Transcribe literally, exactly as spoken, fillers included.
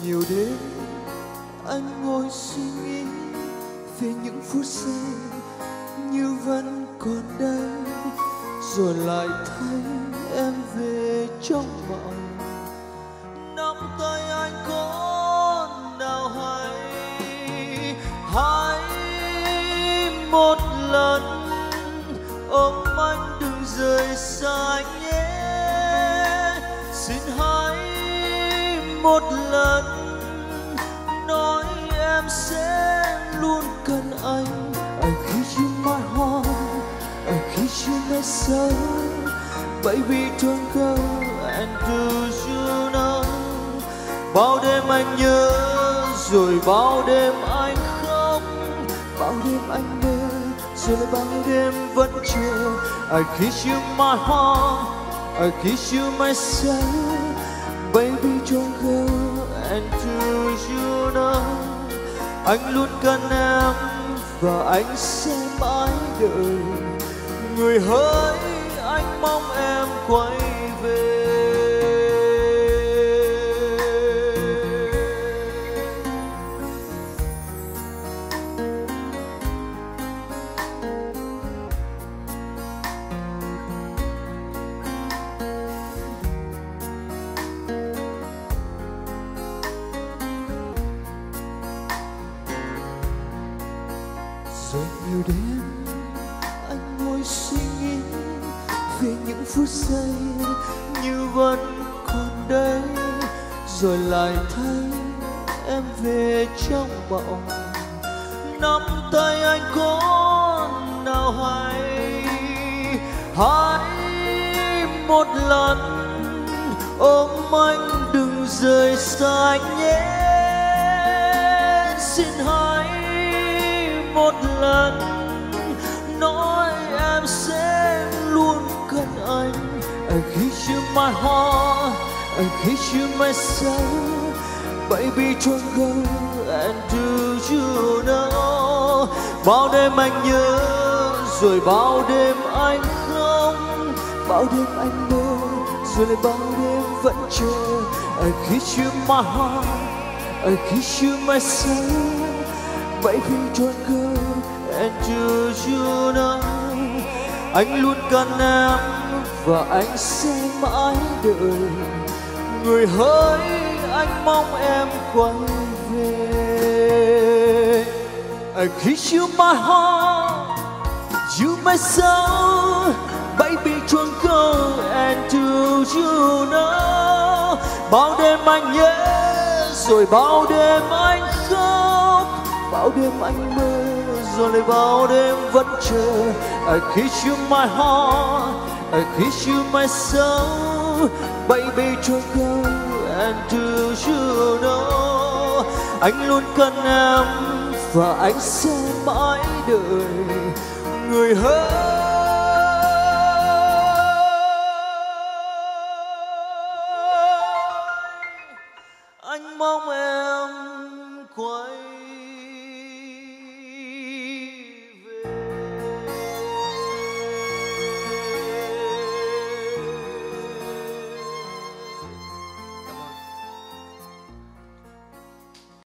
nhiều đêm anh ngồi suy nghĩ về những phút giây như vẫn còn đây, rồi lại thấy em về trong mộng. Nắm tay anh có nào hay hãy một lần ôm anh đừng rời xa anh nhé. Xin hãy một lần nói em sẽ luôn cần anh. I give you my heart, I give you my soul, baby don't go and do you know. Bao đêm anh nhớ rồi bao đêm anh khóc, bao đêm anh mơ rồi lại bao đêm vẫn chờ. I give you my heart, I give you my soul, baby don't go and do you know. Anh luôn cần em và anh sẽ mãi đợi. Người hỡi anh mong em quay về. Rồi nhiều đêm anh ngồi suy nghĩ về những phút giây như vẫn còn đây, rồi lại thấy em về trong mộng. Nắm tay anh có nào hay hãy một lần ôm anh đừng rời xa anh nhé. Xin hãy một lần nói em sẽ luôn cần anh. I give you my heart, I give you my soul, baby don't go and do you know. Bao đêm anh nhớ rồi bao đêm anh khóc, bao đêm anh mơ rồi lại bao đêm vẫn chờ. I give you my heart, I give you my soul, baby don't go and do you know. Anh luôn cần em và anh sẽ mãi đợi. Người hỡi anh mong em quay về. I give you my heart, you my soul, baby don't go and do you know. Bao đêm anh nhớ rồi bao đêm anh khóc, bao đêm anh mơ rồi lại bao đêm vẫn chờ. I give you my heart, I give you my soul, baby don't go and do you know. Anh luôn cần em và anh sẽ mãi đợi. Người hỡi anh mong em quay